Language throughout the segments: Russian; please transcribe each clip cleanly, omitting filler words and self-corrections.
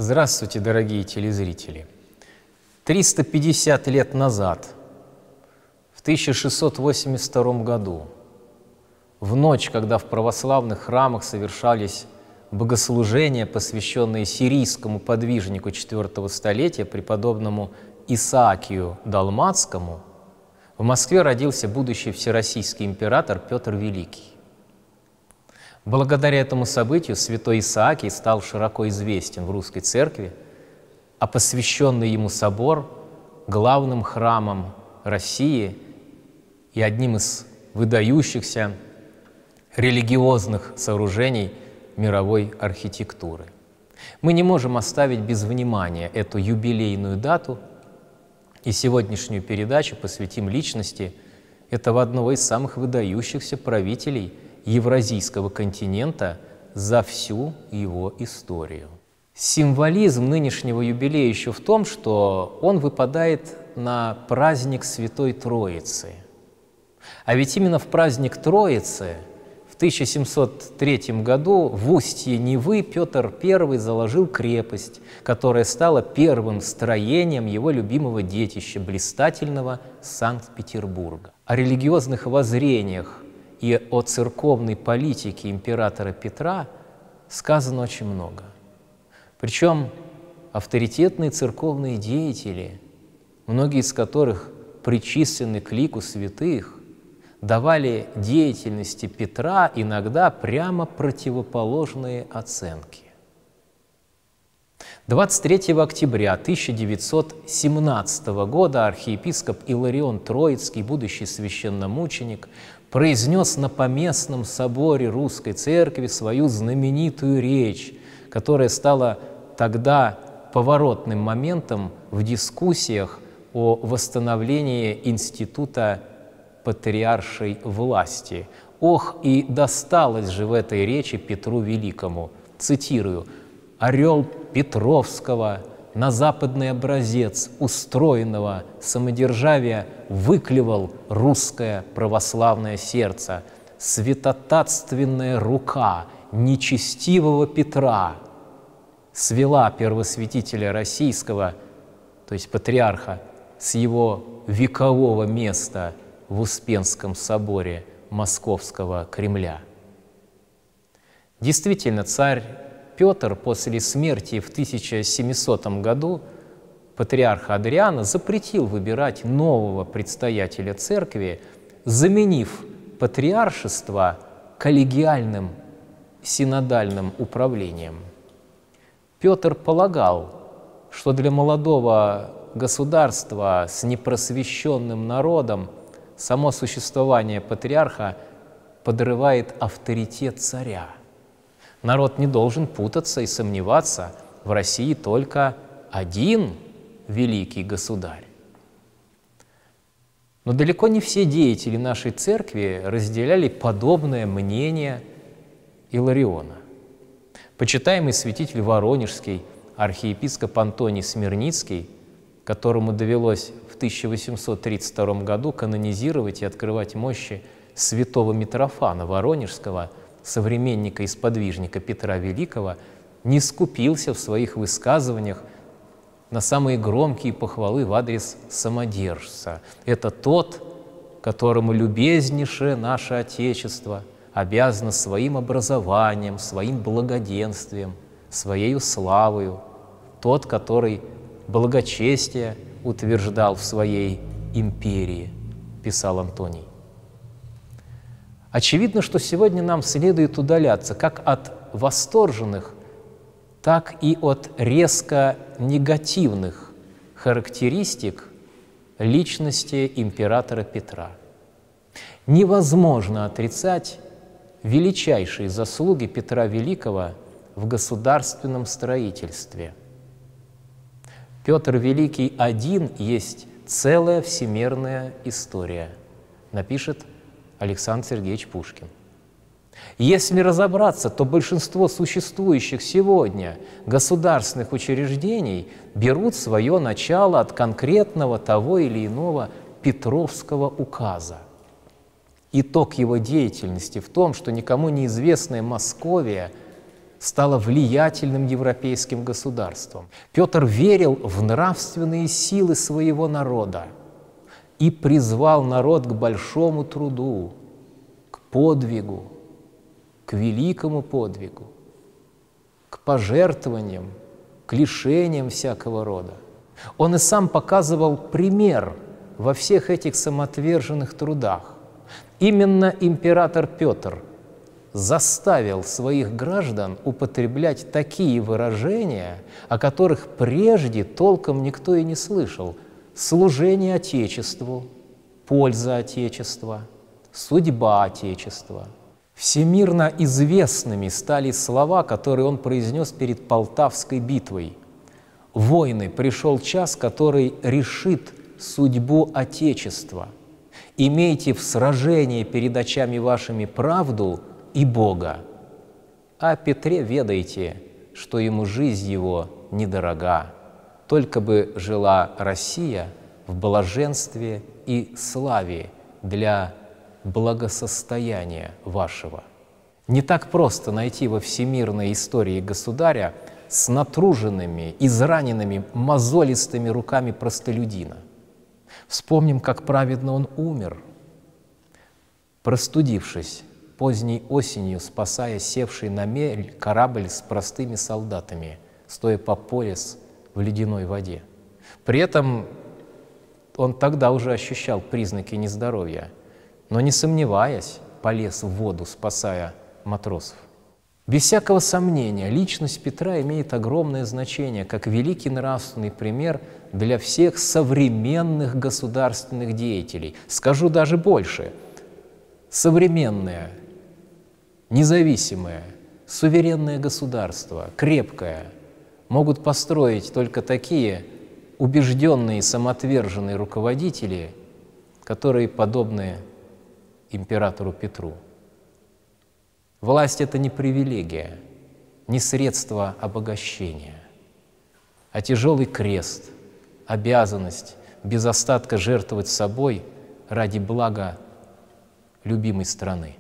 Здравствуйте, дорогие телезрители! 350 лет назад, в 1682 году, в ночь, когда в православных храмах совершались богослужения, посвященные сирийскому подвижнику IV столетия, преподобному Исаакию Далматскому, в Москве родился будущий всероссийский император Петр Великий. Благодаря этому событию святой Исаакий стал широко известен в русской церкви, а посвященный ему собор главным храмом России и одним из выдающихся религиозных сооружений мировой архитектуры. Мы не можем оставить без внимания эту юбилейную дату, и сегодняшнюю передачу посвятим личности этого одного из самых выдающихся правителей Евразийского континента за всю его историю. Символизм нынешнего юбилея еще в том, что он выпадает на праздник Святой Троицы. А ведь именно в праздник Троицы в 1703 году в устье Невы Петр I заложил крепость, которая стала первым строением его любимого детища, блистательного Санкт-Петербурга. О религиозных воззрениях и о церковной политике императора Петра сказано очень много. Причем авторитетные церковные деятели, многие из которых причислены к лику святых, давали деятельности Петра иногда прямо противоположные оценки. 23 октября 1917 года архиепископ Иларион Троицкий, будущий священномученик, произнес на Поместном соборе Русской Церкви свою знаменитую речь, которая стала тогда поворотным моментом в дискуссиях о восстановлении института патриаршей власти. Ох, и досталось же в этой речи Петру Великому. Цитирую: «Орел Петровского на западный образец устроенного самодержавия выклевал русское православное сердце. Святотатственная рука нечестивого Петра свела первосвятителя российского, то есть патриарха, с его векового места в Успенском соборе Московского Кремля». Действительно, царь Петр после смерти в 1700 году патриарха Адриана запретил выбирать нового предстоятеля церкви, заменив патриаршество коллегиальным синодальным управлением. Петр полагал, что для молодого государства с непросвещенным народом само существование патриарха подрывает авторитет царя. Народ не должен путаться и сомневаться: в России только один великий государь. Но далеко не все деятели нашей церкви разделяли подобное мнение Илариона. Почитаемый святитель Воронежский, архиепископ Антоний Смирницкий, которому довелось в 1832 году канонизировать и открывать мощи святого Митрофана Воронежского, современника и сподвижника Петра Великого, не скупился в своих высказываниях на самые громкие похвалы в адрес самодержца. Это тот, которому любезнейшее наше Отечество обязано своим образованием, своим благоденствием, своею славою, тот, который благочестие утверждал в своей империи, писал Антоний. Очевидно, что сегодня нам следует удаляться как от восторженных, так и от резко негативных характеристик личности императора Петра. Невозможно отрицать величайшие заслуги Петра Великого в государственном строительстве. Петр Великий один есть целая всемирная история, напишет Александр Сергеевич Пушкин. Если разобраться, то большинство существующих сегодня государственных учреждений берут свое начало от конкретного того или иного Петровского указа. Итог его деятельности в том, что никому неизвестная Московия стало влиятельным европейским государством. Петр верил в нравственные силы своего народа и призвал народ к большому труду, к подвигу, к великому подвигу, к пожертвованиям, к лишениям всякого рода. Он и сам показывал пример во всех этих самоотверженных трудах. Именно император Петр заставил своих граждан употреблять такие выражения, о которых прежде толком никто и не слышал: служение Отечеству, польза Отечества, судьба Отечества. Всемирно известными стали слова, которые он произнес перед Полтавской битвой: «Войны, пришел час, который решит судьбу Отечества. Имейте в сражении перед очами вашими правду и Бога. О Петре ведайте, что ему жизнь его недорога. Только бы жила Россия в блаженстве и славе для благосостояния вашего». Не так просто найти во всемирной истории государя с натруженными, израненными, мозолистыми руками простолюдина. Вспомним, как праведно он умер, простудившись поздней осенью, спасая севший на мель корабль с простыми солдатами, стоя по пояс в ледяной воде. При этом он тогда уже ощущал признаки нездоровья, но, не сомневаясь, полез в воду, спасая матросов. Без всякого сомнения, личность Петра имеет огромное значение как великий нравственный пример для всех современных государственных деятелей. Скажу даже больше. Современное, независимое, суверенное государство, крепкое, могут построить только такие убежденные, самоотверженные руководители, которые подобны императору Петру. Власть — это не привилегия, не средство обогащения, а тяжелый крест, обязанность без остатка жертвовать собой ради блага любимой страны.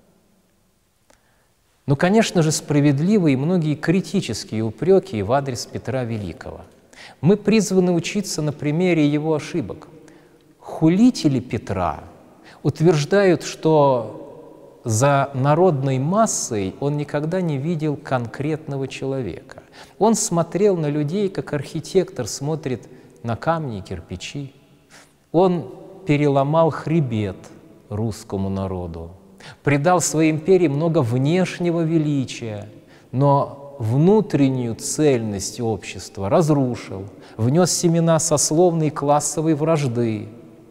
Но, конечно же, справедливы и многие критические упреки в адрес Петра Великого. Мы призваны учиться на примере его ошибок. Хулители Петра утверждают, что за народной массой он никогда не видел конкретного человека. Он смотрел на людей, как архитектор смотрит на камни и кирпичи. Он переломал хребет русскому народу, придал своей империи много внешнего величия, но внутреннюю цельность общества разрушил, внес семена сословной и классовой вражды.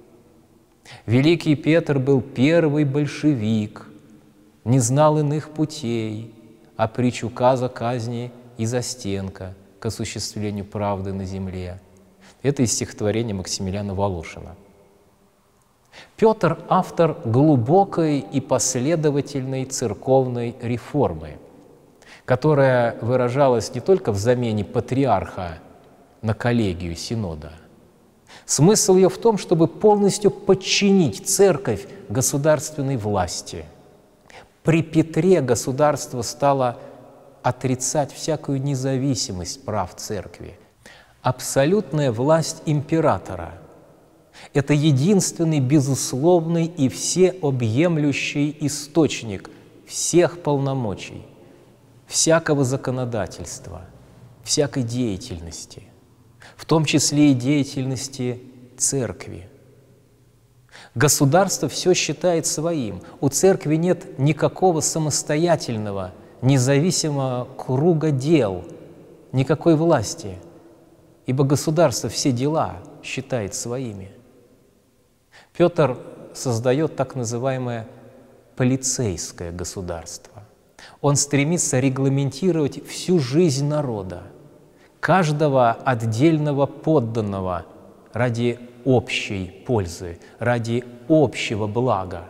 Великий Петр был первый большевик, не знал иных путей, а притч указа казни и застенка к осуществлению правды на земле. Это из стихотворения Максимилиана Волошина. Петр – автор глубокой и последовательной церковной реформы, которая выражалась не только в замене патриарха на коллегию Синода. Смысл ее в том, чтобы полностью подчинить церковь государственной власти. При Петре государство стало отрицать всякую независимость прав церкви. Абсолютная власть императора – это единственный, безусловный и всеобъемлющий источник всех полномочий, всякого законодательства, всякой деятельности, в том числе и деятельности церкви. Государство все считает своим. У церкви нет никакого самостоятельного, независимого круга дел, никакой власти, ибо государство все дела считает своими. Петр создает так называемое полицейское государство. Он стремится регламентировать всю жизнь народа, каждого отдельного подданного ради общей пользы, ради общего блага.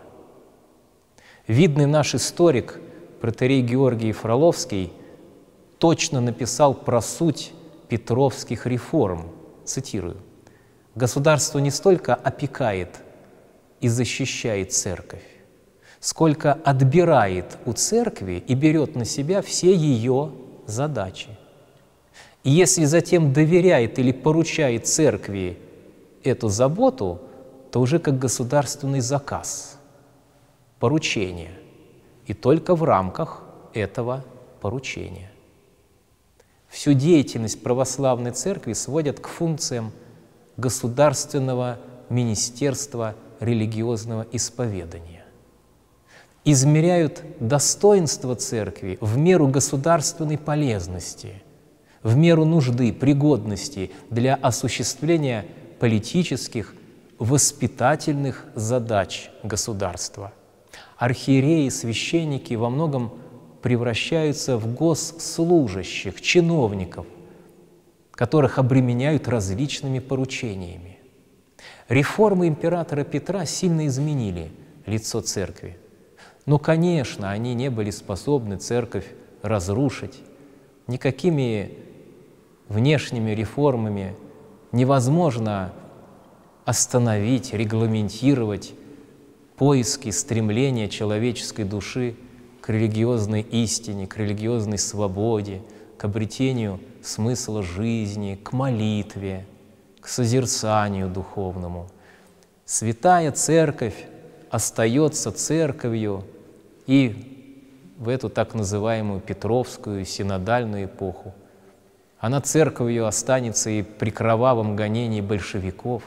Видный наш историк, протоиерей Георгий Фроловский, точно написал про суть петровских реформ, цитирую: «Государство не столько опекает и защищает церковь, сколько отбирает у церкви и берет на себя все ее задачи. И если затем доверяет или поручает церкви эту заботу, то уже как государственный заказ, поручение, и только в рамках этого поручения. Всю деятельность православной церкви сводят к функциям государственного министерства религиозного исповедания. Измеряют достоинство церкви в меру государственной полезности, в меру нужды, пригодности для осуществления политических, воспитательных задач государства. Архиереи, священники во многом превращаются в госслужащих, чиновников, которых обременяют различными поручениями. Реформы императора Петра сильно изменили лицо церкви. Но, конечно, они не были способны церковь разрушить. Никакими внешними реформами невозможно остановить, регламентировать поиски, стремления человеческой души к религиозной истине, к религиозной свободе, к обретению смысла жизни, к молитве, к созерцанию духовному. Святая Церковь остается церковью и в эту так называемую Петровскую синодальную эпоху. Она церковью останется и при кровавом гонении большевиков.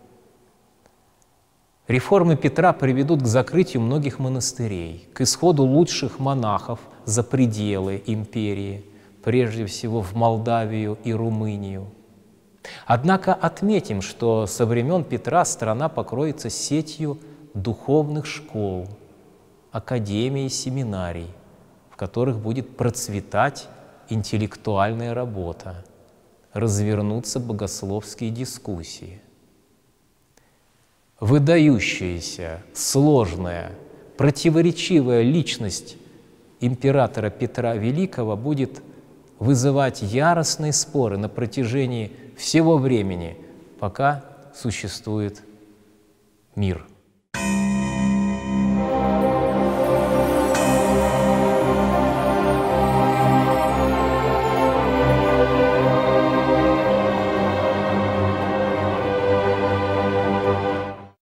Реформы Петра приведут к закрытию многих монастырей, к исходу лучших монахов за пределы империи, прежде всего в Молдавию и Румынию. Однако отметим, что со времен Петра страна покроется сетью духовных школ, академий и семинарий, в которых будет процветать интеллектуальная работа, развернутся богословские дискуссии. Выдающаяся, сложная, противоречивая личность императора Петра Великого будет вызывать яростные споры на протяжении всего времени, пока существует мир.